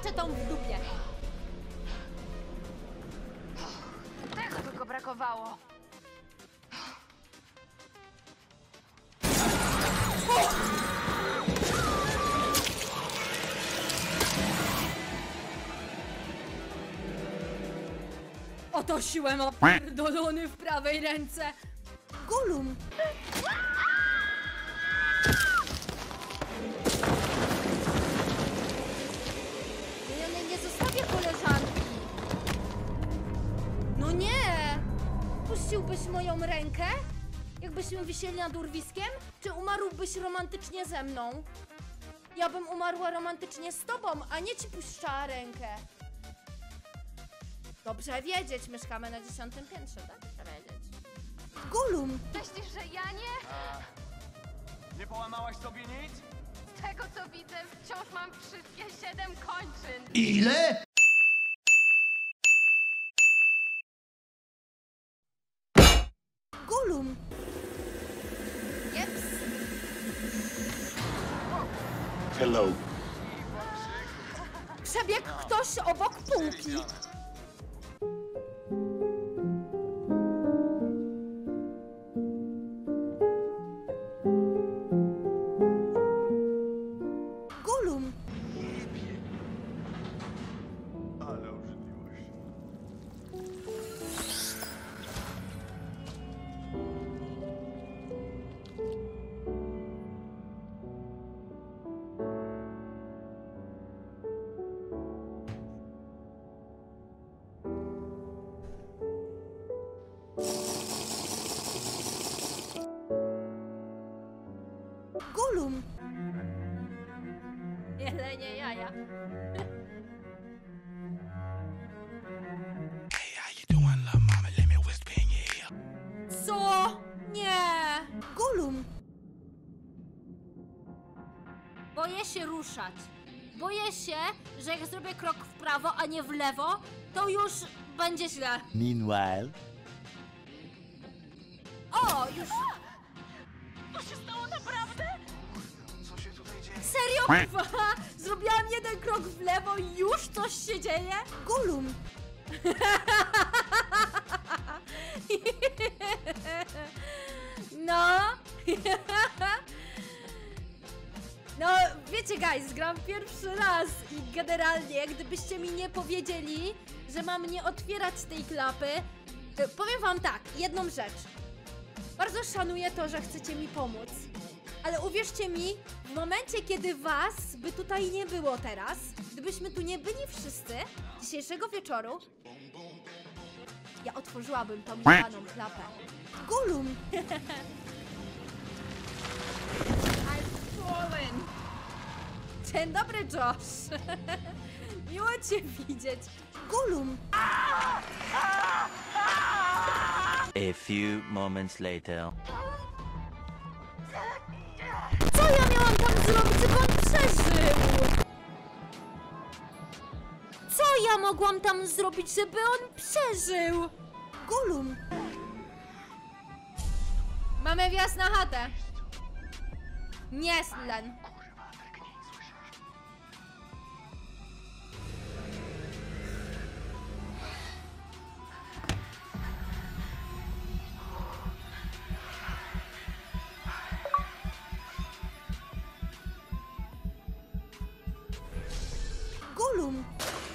maczetą w dupie. Tego tylko brakowało. Oto siłę ma pierdolony w prawej ręce. Gollum! Ja nie zostawię koleżanki. No nie! Puściłbyś moją rękę? Jakbyśmy wisieli nad urwiskiem? Czy umarłbyś romantycznie ze mną? Ja bym umarła romantycznie z tobą, a nie ci puszczała rękę. Dobrze wiedzieć, mieszkamy na 10. piętrze, tak? Dobrze wiedzieć. Gollum! Myślisz, że ja nie? Nie połamałaś sobie nic? Z tego co widzę, wciąż mam wszystkie 7 kończyn. Ile? Gollum! Jeps! Hello. Przebiegł ktoś obok półki. Gollum! Ale obrzydliwość. Gollum! Jelenie jaja. Co? Nie! Gollum! Boję się ruszać. Boję się, że jak zrobię krok w prawo, a nie w lewo, to już będzie źle. Meanwhile. O, już... To się stało naprawdę? Co się tutaj dzieje? Serio, kurwa? Zrobiłam jeden krok w lewo i już coś się dzieje? Gollum! No. No, wiecie guys, gram pierwszy raz i generalnie, gdybyście mi nie powiedzieli, że mam nie otwierać tej klapy, to powiem wam tak, jedną rzecz. Bardzo szanuję to, że chcecie mi pomóc, ale uwierzcie mi, w momencie, kiedy was by tutaj nie było teraz, gdybyśmy tu nie byli wszyscy dzisiejszego wieczoru, ja otworzyłabym tą jebaną klapę. Gollum! I've fallen! Dzień dobry, Josh! Miło cię widzieć. Gollum! A few moments later. Co ja miałam tam zrobić, żeby on przeżył? Co ja mogłam tam zrobić, żeby on przeżył? Gollum! Mamy wjazd na chatę. Nie, Slen. Gollum!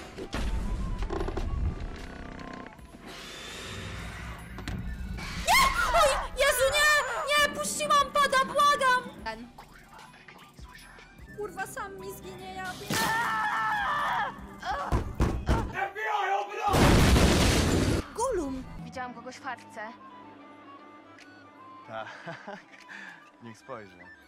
Nie! Oj, Jezu, nie! Nie! Puściłam pada, błagam! Ten. Kurwa, sam mi zginie, ja wiem. Gollum! Widziałam kogoś w chatce. Tak. Niech spojrzy.